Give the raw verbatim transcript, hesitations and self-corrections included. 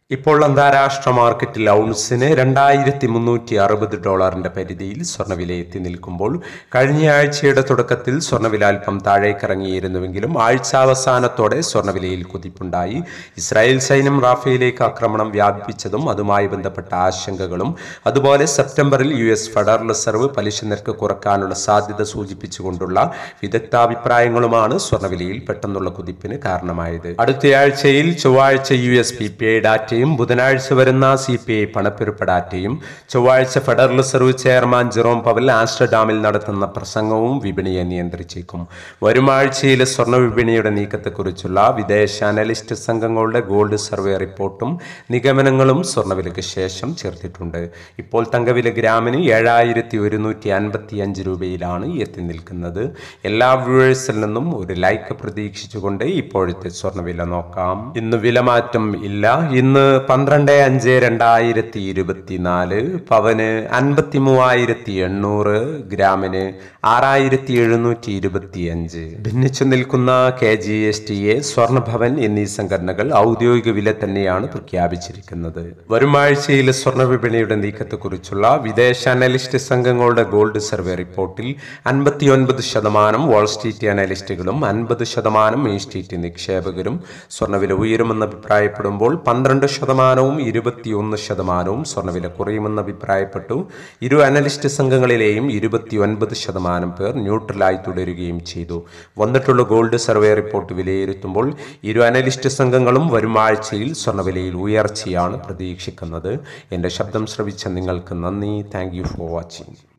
ഇപ്പോൾ അന്താരാഷ്ട്ര മാർക്കറ്റിൽ ഔൺസിന് രണ്ടായിരത്തി മുന്നൂറ്റി അറുപത് ഡോളറിന്റെ പരിധിയിൽ സ്വർണ്ണവില എത്തി നിൽക്കുമ്പോൾ കഴിഞ്ഞ ആഴ്ചയുടെ തുടക്കത്തിൽ സ്വർണ്ണവില അല്പം താഴേക്കിറങ്ങിയിരുന്നുവെങ്കിലും ആഴ്ച അവസാനത്തോടെ സ്വർണ്ണവിലയിൽ കുതിപ്പുണ്ടായി. ഇസ്രായേൽ സൈന്യം റാഫയിലേക്ക് ആക്രമണം വ്യാപിപ്പിച്ചതും അതുമായി ബന്ധപ്പെട്ട ആശങ്കകളും അതുപോലെ സെപ്റ്റംബറിൽ യു എസ് ഫെഡറൽ റിസർവ് പലിശ നിരക്ക് കുറക്കാനുള്ള സാധ്യത സൂചിപ്പിച്ചുകൊണ്ടുള്ള വിദഗ്ധാഭിപ്രായങ്ങളുമാണ് സ്വർണ്ണവിലയിൽ പെട്ടെന്നുള്ള കുതിപ്പിന് കാരണമായത്. അടുത്തയാഴ്ചയിൽ ചൊവ്വാഴ്ച U S P P I ഡാറ്റയും ബുധനാഴ്ച വരുന്ന സി പി ഐ പണപ്പെരുപ്പ ഡാറ്റയും ചൊവ്വാഴ്ച federal reserve chairman Jerome Powell ആംസ്റ്റർഡാമിൽ നടത്തുന്ന പ്രസംഗവും വിപണിയെ നിയന്ത്രിച്ചേക്കും. വരും ആഴ്ചയിലെ സ്വർണ്ണ വിപണിയുടെ നീക്കത്തെക്കുറിച്ചുള്ള വിദേശ അനലിസ്റ്റ് സംഘങ്ങളുടെ ഗോൾഡ് സർവേ റിപ്പോർട്ടും നിഗമനങ്ങളും സ്വർണ്ണവിലയ്ക്ക് ശേഷം ചേർത്തിട്ടുണ്ട്. ഇപ്പോൾ തങ്കവില ഗ്രാമിന് ഏഴായിരത്തി ഒരുന്നൂറ്റി അൻപത്തി അഞ്ച് രൂപയിലാണ് എത്തി നിൽക്കുന്നത്. എല്ലാ വ്യൂവേഴ്സിൽ നിന്നും ഒരു ലൈക്ക് പ്രതീക്ഷിച്ചുകൊണ്ട് ഇപ്പോഴത്തെ സ്വർണ്ണവില നോക്കാം. ഇന്ന് വിലമാറ്റം ഇല്ല. ഇന്ന് പന്ത്രണ്ട് അഞ്ച് രണ്ടായിരത്തി ഇരുപത്തിനാല് പവന് അൻപത്തി മൂവായിരത്തി എണ്ണൂറ്, ഗ്രാമിന് ആറായിരത്തി എഴുന്നൂറ്റി ഇരുപത്തി അഞ്ച്. ഭിന്നിച്ചു നിൽക്കുന്ന K G S T A, Swarnabhavan എന്നീ സംഘടനകൾ ഔദ്യോഗിക വില തന്നെയാണ് പ്രഖ്യാപിച്ചിരിക്കുന്നത്. വരും ആഴ്ചയിലെ സ്വർണ്ണ വിപണിയുടെ നീക്കത്തെക്കുറിച്ചുള്ള വിദേശ അനലിസ്റ്റ് സംഘങ്ങളുടെ ഗോൾഡ് സർവേ റിപ്പോർട്ടിൽ അൻപത്തി ഒൻപത് ശതമാനം വാൾസ്ട്രീറ്റ് അനലിസ്റ്റുകളും അൻപത് ശതമാനം മെയിൻ സ്ട്രീറ്റ് നിക്ഷേപകരും സ്വർണ്ണവില ഉയരുമെന്ന് അഭിപ്രായപ്പെടുമ്പോൾ പന്ത്രണ്ട് ശതമാനവും ഇരുപത്തിയൊന്ന് ശതമാനവും സ്വർണ്ണവില കുറയുമെന്ന് അഭിപ്രായപ്പെട്ടു. ഇരു അനലിസ്റ്റ് സംഘങ്ങളിലെയും ഇരുപത്തി ഒൻപത് ശതമാനം പേർ ന്യൂട്രലായി തുടരുകയും ചെയ്തു. വന്നിട്ടുള്ള ഗോൾഡ് സർവേ റിപ്പോർട്ട് വിലയിരുത്തുമ്പോൾ ഇരു അനലിസ്റ്റ് സംഘങ്ങളും വരും ആഴ്ചയിൽ സ്വർണ്ണവിലയിൽ ഉയർച്ചയാണ് പ്രതീക്ഷിക്കുന്നത്. എൻ്റെ ശബ്ദം ശ്രവിച്ച നിങ്ങൾക്ക് നന്ദി. Thank you for watching.